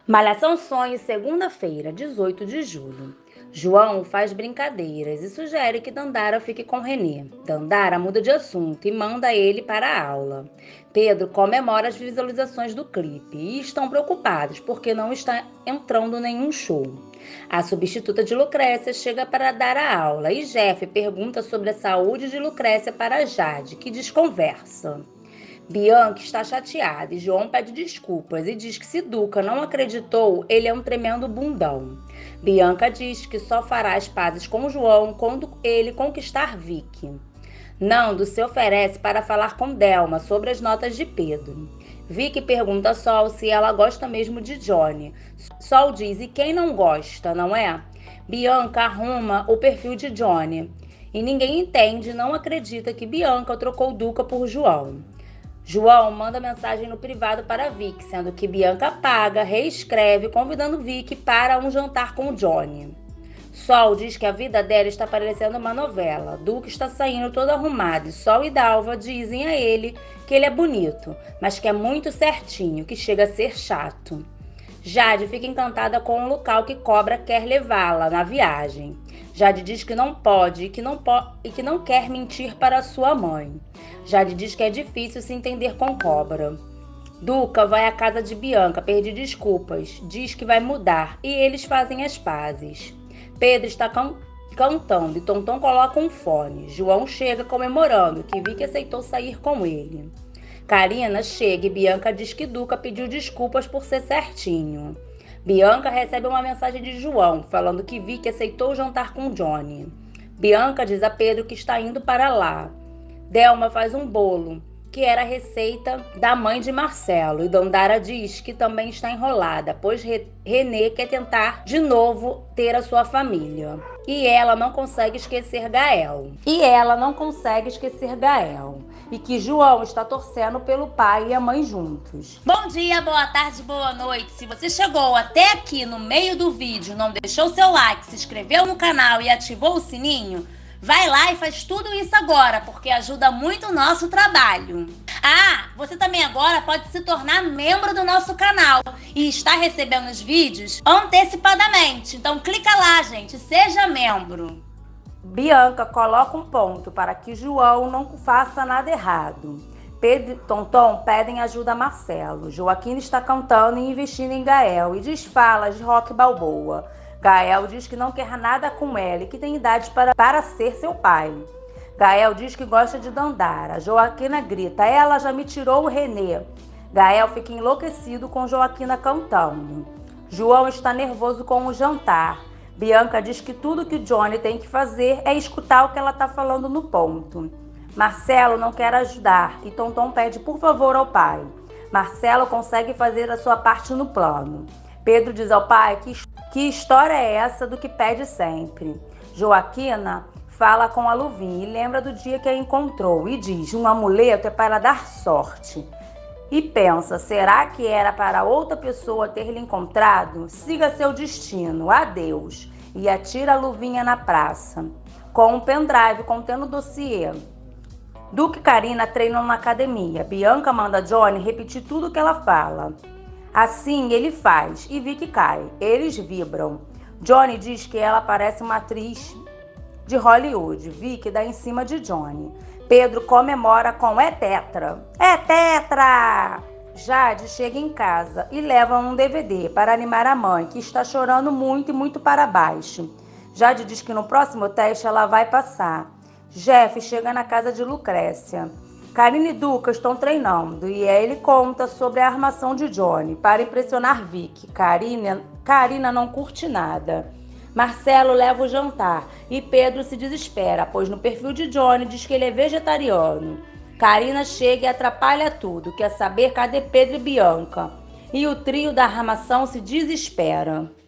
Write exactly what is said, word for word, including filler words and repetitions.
Malhação Sonhos, segunda-feira, dezoito de julho. João faz brincadeiras e sugere que Dandara fique com Renê. Dandara muda de assunto e manda ele para a aula. Pedro comemora as visualizações do clipe e estão preocupados porque não está entrando nenhum show. A substituta de Lucrécia chega para dar a aula e Jeff pergunta sobre a saúde de Lucrécia para Jade, que desconversa. Bianca está chateada e João pede desculpas e diz que se Duca não acreditou, ele é um tremendo bundão. Bianca diz que só fará as pazes com João quando ele conquistar Vicky. Nando se oferece para falar com Delma sobre as notas de Pedro. Vicky pergunta a Sol se ela gosta mesmo de Johnny. Sol diz: e quem não gosta, não é? Bianca arruma o perfil de Johnny. E ninguém entende e não acredita que Bianca trocou Duca por João. João manda mensagem no privado para Vicky, sendo que Bianca apaga, reescreve, convidando Vicky para um jantar com o Johnny. Sol diz que a vida dela está parecendo uma novela. Duca está saindo todo arrumado e Sol e Dalva dizem a ele que ele é bonito, mas que é muito certinho, que chega a ser chato. Jade fica encantada com o local que Cobra quer levá-la na viagem. Jade diz que não pode e que não, po e que não quer mentir para sua mãe. Jade diz que é difícil se entender com Cobra. Duca vai à casa de Bianca pedir desculpas, diz que vai mudar e eles fazem as pazes. Pedro está can cantando e Tonton coloca um fone. João chega comemorando que Vicky aceitou sair com ele. Karina chega e Bianca diz que Duca pediu desculpas por ser certinho. Bianca recebe uma mensagem de João, falando que Vicky aceitou jantar com Johnny. Bianca diz a Pedro que está indo para lá. Delma faz um bolo, que era a receita da mãe de Marcelo, e Dandara diz que também está enrolada, pois Renê quer tentar de novo ter a sua família. E ela não consegue esquecer Gael. E ela não consegue esquecer Gael. E que João está torcendo pelo pai e a mãe juntos. Bom dia, boa tarde, boa noite. Se você chegou até aqui no meio do vídeo, não deixou seu like, se inscreveu no canal e ativou o sininho, vai lá e faz tudo isso agora, porque ajuda muito o nosso trabalho. Ah, você também agora pode se tornar membro do nosso canal e estar recebendo os vídeos antecipadamente. Então clica lá, gente, seja membro. Bianca coloca um ponto para que João não faça nada errado. Pedro e Tonton pedem ajuda a Marcelo. Joaquim está cantando e investindo em Gael e diz falas de Rock Balboa. Gael diz que não quer nada com ela e que tem idade para, para ser seu pai. Gael diz que gosta de Dandara. Joaquina grita: ela já me tirou o Renê. Gael fica enlouquecido com Joaquina cantando. João está nervoso com o jantar. Bianca diz que tudo que Johnny tem que fazer é escutar o que ela está falando no ponto. Marcelo não quer ajudar e Tonton pede por favor ao pai. Marcelo consegue fazer a sua parte no plano. Pedro diz ao pai que, que história é essa do que pede sempre. Joaquina fala com a Luvinha e lembra do dia que a encontrou e diz: um amuleto é para dar sorte. E pensa, será que era para outra pessoa ter lhe encontrado? Siga seu destino, adeus. E atira a Luvinha na praça, com um pendrive contendo dossiê. Duque e Karina treinam na academia. Bianca manda Johnny repetir tudo que ela fala. Assim ele faz e Vicky cai. Eles vibram. Johnny diz que ela parece uma atriz de Hollywood. Vicky dá em cima de Johnny. Pedro comemora com é tetra. É tetra! Jade chega em casa e leva um D V D para animar a mãe, que está chorando muito e muito para baixo. Jade diz que no próximo teste ela vai passar. Jeff chega na casa de Lucrécia. Karina e Duca estão treinando e ele conta sobre a armação de Johnny para impressionar Vicky. Karina, Karina não curte nada. Marcelo leva o jantar e Pedro se desespera, pois no perfil de Johnny diz que ele é vegetariano. Karina chega e atrapalha tudo, quer saber cadê Pedro e Bianca. E o trio da armação se desespera.